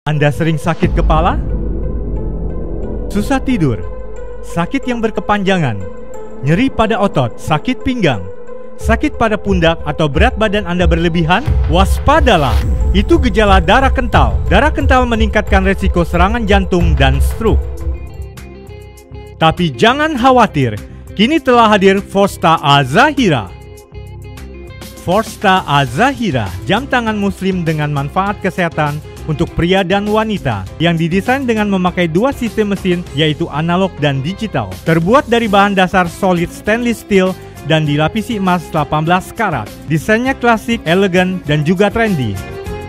Anda sering sakit kepala? Susah tidur? Sakit yang berkepanjangan? Nyeri pada otot? Sakit pinggang? Sakit pada pundak atau berat badan Anda berlebihan? Waspadalah! Itu gejala darah kental. Darah kental meningkatkan resiko serangan jantung dan stroke. Tapi jangan khawatir, kini telah hadir Forsta Azahira. Forsta Azahira, jam tangan muslim dengan manfaat kesehatan untuk pria dan wanita yang didesain dengan memakai dua sistem mesin, yaitu analog dan digital. Terbuat dari bahan dasar solid stainless steel dan dilapisi emas 18 karat. Desainnya klasik, elegan, dan juga trendy.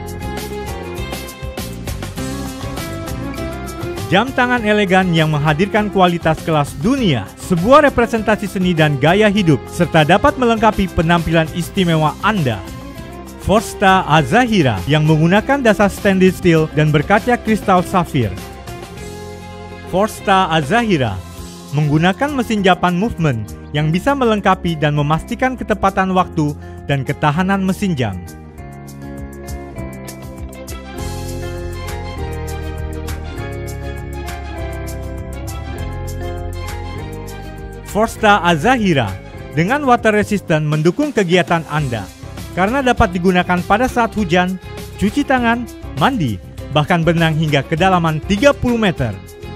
Jam tangan elegan yang menghadirkan kualitas kelas dunia, sebuah representasi seni dan gaya hidup, serta dapat melengkapi penampilan istimewa Anda. Forsta Azahira yang menggunakan dasar stainless steel dan berkaca kristal safir. Forsta Azahira menggunakan mesin Japan movement yang bisa melengkapi dan memastikan ketepatan waktu dan ketahanan mesin jam. Forsta Azahira dengan water resistant mendukung kegiatan Anda karena dapat digunakan pada saat hujan, cuci tangan, mandi, bahkan berenang hingga kedalaman 30 meter.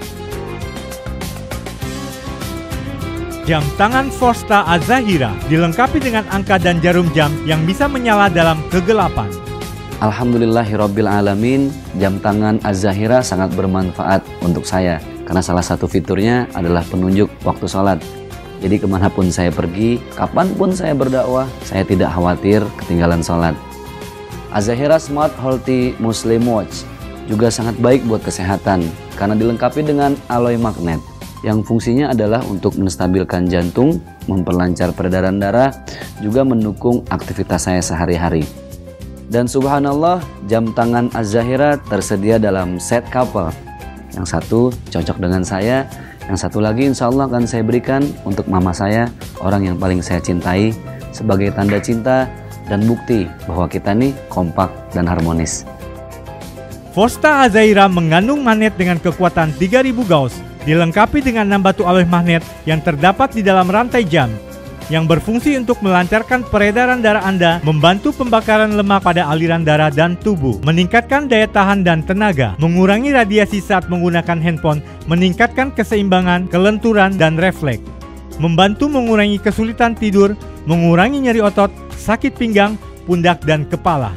Jam tangan Forsta Azahira dilengkapi dengan angka dan jarum jam yang bisa menyala dalam kegelapan. Alhamdulillahirabbil alamin, jam tangan Azahira sangat bermanfaat untuk saya karena salah satu fiturnya adalah penunjuk waktu sholat. Jadi kemanapun saya pergi, kapanpun saya berdakwah, saya tidak khawatir ketinggalan sholat. Azahira Smart Healthy Muslim Watch juga sangat baik buat kesehatan karena dilengkapi dengan alloy magnet yang fungsinya adalah untuk menstabilkan jantung, memperlancar peredaran darah, juga mendukung aktivitas saya sehari-hari. Dan subhanallah, jam tangan Azahira tersedia dalam set couple. Yang satu cocok dengan saya, yang satu lagi insya Allah akan saya berikan untuk mama saya, orang yang paling saya cintai, sebagai tanda cinta dan bukti bahwa kita nih kompak dan harmonis. Forsta Azahira mengandung magnet dengan kekuatan 3000 Gauss, dilengkapi dengan 6 batu alloy magnet yang terdapat di dalam rantai jam, yang berfungsi untuk melancarkan peredaran darah Anda, membantu pembakaran lemak pada aliran darah dan tubuh, meningkatkan daya tahan dan tenaga, mengurangi radiasi saat menggunakan handphone, meningkatkan keseimbangan, kelenturan, dan refleks, membantu mengurangi kesulitan tidur, mengurangi nyeri otot, sakit pinggang, pundak, dan kepala.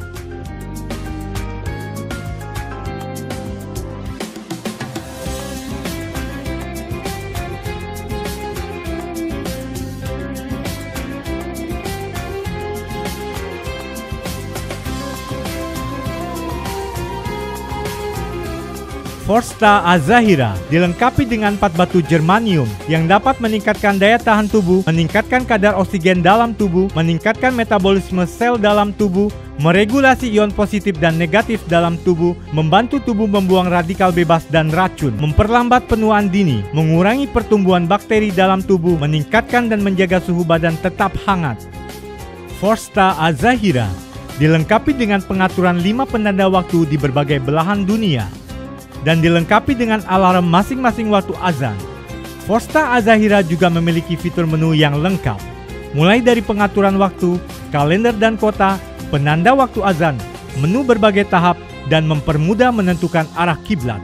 Forsta Azahira dilengkapi dengan 4 batu germanium yang dapat meningkatkan daya tahan tubuh, meningkatkan kadar oksigen dalam tubuh, meningkatkan metabolisme sel dalam tubuh, meregulasi ion positif dan negatif dalam tubuh, membantu tubuh membuang radikal bebas dan racun, memperlambat penuaan dini, mengurangi pertumbuhan bakteri dalam tubuh, meningkatkan dan menjaga suhu badan tetap hangat. Forsta Azahira dilengkapi dengan pengaturan 5 penanda waktu di berbagai belahan dunia dan dilengkapi dengan alarm masing-masing waktu azan. Forsta Azahira juga memiliki fitur menu yang lengkap, mulai dari pengaturan waktu, kalender dan kota, penanda waktu azan, menu berbagai tahap, dan mempermudah menentukan arah kiblat.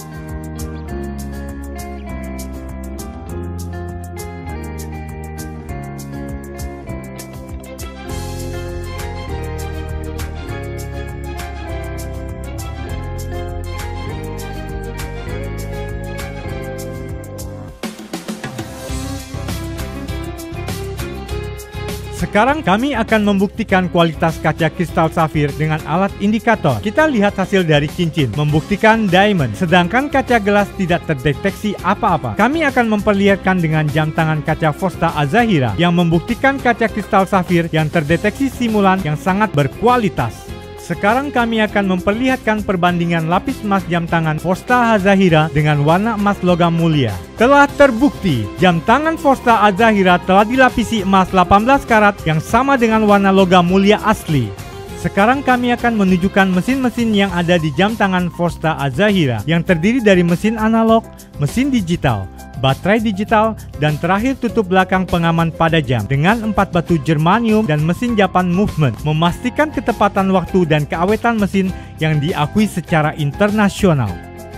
Sekarang kami akan membuktikan kualitas kaca kristal safir dengan alat indikator. Kita lihat hasil dari cincin, membuktikan diamond, sedangkan kaca gelas tidak terdeteksi apa-apa. Kami akan memperlihatkan dengan jam tangan kaca Forsta Azahira yang membuktikan kaca kristal safir yang terdeteksi simulan yang sangat berkualitas. Sekarang kami akan memperlihatkan perbandingan lapis emas jam tangan Forsta Azahira dengan warna emas logam mulia. Telah terbukti, jam tangan Forsta Azahira telah dilapisi emas 18 karat yang sama dengan warna logam mulia asli. Sekarang kami akan menunjukkan mesin-mesin yang ada di jam tangan Forsta Azahira yang terdiri dari mesin analog, mesin digital, baterai digital, dan terakhir tutup belakang pengaman pada jam dengan 4 batu germanium dan mesin Japan Movement, memastikan ketepatan waktu dan keawetan mesin yang diakui secara internasional.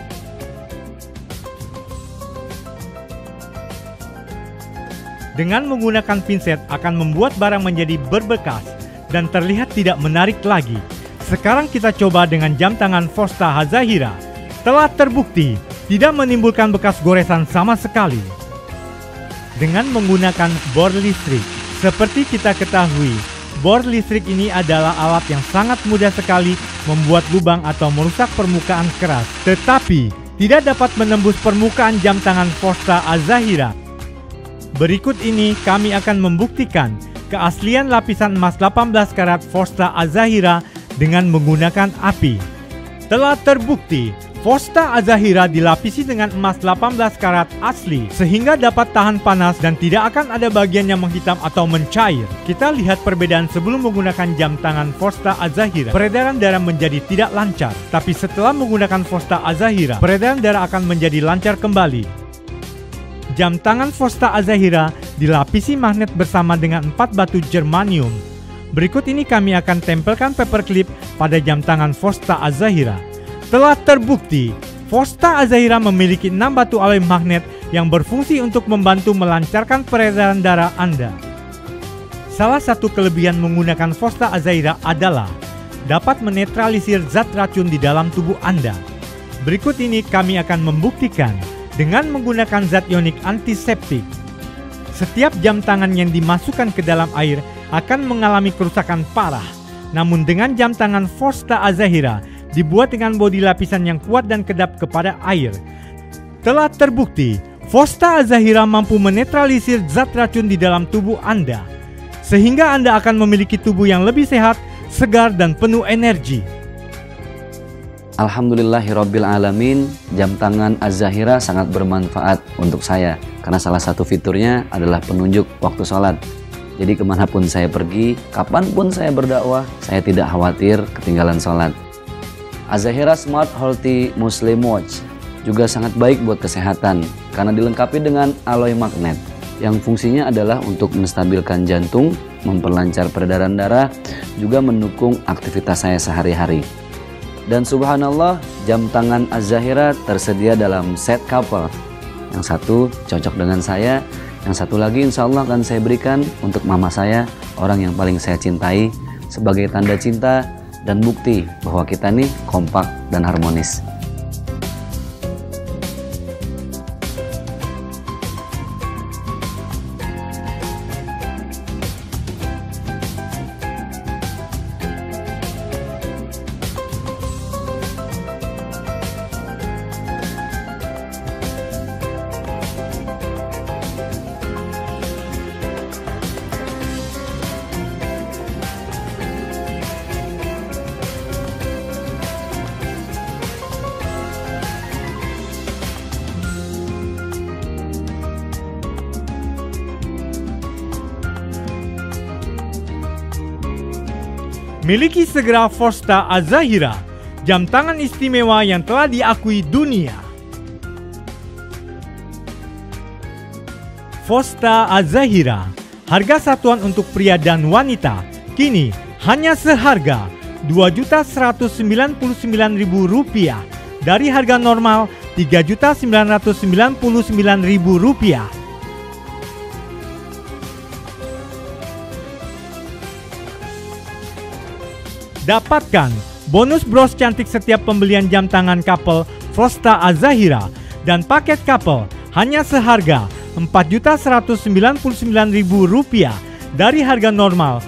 Dengan menggunakan pinset akan membuat barang menjadi berbekas dan terlihat tidak menarik lagi. Sekarang kita coba dengan jam tangan Forsta Azahira. Telah terbukti tidak menimbulkan bekas goresan sama sekali. Dengan menggunakan bor listrik. Seperti kita ketahui, bor listrik ini adalah alat yang sangat mudah sekali membuat lubang atau merusak permukaan keras, tetapi tidak dapat menembus permukaan jam tangan Forsta Azahira. Berikut ini kami akan membuktikan keaslian lapisan emas 18 karat Forsta Azahira dengan menggunakan api. Telah terbukti, Forsta Azahira dilapisi dengan emas 18 karat asli sehingga dapat tahan panas dan tidak akan ada bagian yang menghitam atau mencair. Kita lihat perbedaan sebelum menggunakan jam tangan Forsta Azahira. Peredaran darah menjadi tidak lancar, tapi setelah menggunakan Forsta Azahira, peredaran darah akan menjadi lancar kembali. Jam tangan Forsta Azahira dilapisi magnet bersama dengan 4 batu germanium. Berikut ini kami akan tempelkan paperclip pada jam tangan Forsta Azahira. Telah terbukti, Forsta Azahira memiliki 6 batu alloy magnet yang berfungsi untuk membantu melancarkan peredaran darah Anda. Salah satu kelebihan menggunakan Forsta Azahira adalah dapat menetralisir zat racun di dalam tubuh Anda. Berikut ini kami akan membuktikan dengan menggunakan zat ionik antiseptik. Setiap jam tangan yang dimasukkan ke dalam air akan mengalami kerusakan parah. Namun dengan jam tangan Forsta Azahira dibuat dengan bodi lapisan yang kuat dan kedap kepada air. Telah terbukti, Forsta Azahira mampu menetralisir zat racun di dalam tubuh Anda, sehingga Anda akan memiliki tubuh yang lebih sehat, segar, dan penuh energi. Alhamdulillahirrabbilalamin, jam tangan Azahira sangat bermanfaat untuk saya karena salah satu fiturnya adalah penunjuk waktu sholat. Jadi kemanapun saya pergi, kapanpun saya berdakwah, saya tidak khawatir ketinggalan sholat. Azahira Smart Healthy Muslim Watch juga sangat baik buat kesehatan karena dilengkapi dengan alloy magnet yang fungsinya adalah untuk menstabilkan jantung, memperlancar peredaran darah, juga mendukung aktivitas saya sehari-hari. Dan subhanallah, jam tangan Azahira tersedia dalam set couple. Yang satu cocok dengan saya, yang satu lagi insya Allah akan saya berikan untuk mama saya, orang yang paling saya cintai, sebagai tanda cinta dan bukti bahwa kita nih kompak dan harmonis. Miliki segera Forsta Azahira, jam tangan istimewa yang telah diakui dunia. Forsta Azahira, harga satuan untuk pria dan wanita, kini hanya seharga Rp2.199.000 dari harga normal Rp3.999.000. Dapatkan bonus bros cantik setiap pembelian jam tangan couple Forsta Azahira dan paket couple hanya seharga Rp4.199.000 dari harga normal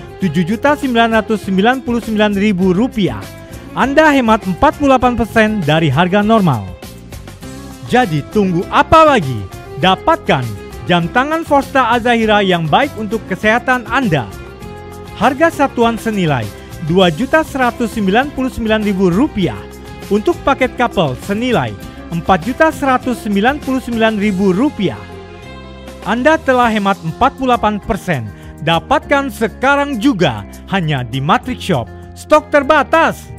Rp7.999.000. Anda hemat 48% dari harga normal. Jadi tunggu apa lagi? Dapatkan jam tangan Forsta Azahira yang baik untuk kesehatan Anda. Harga satuan senilai Rp2.199.000. Untuk paket couple senilai Rp4.199.000. Anda telah hemat 48%. Dapatkan sekarang juga hanya di Matrix Shop, Stok terbatas.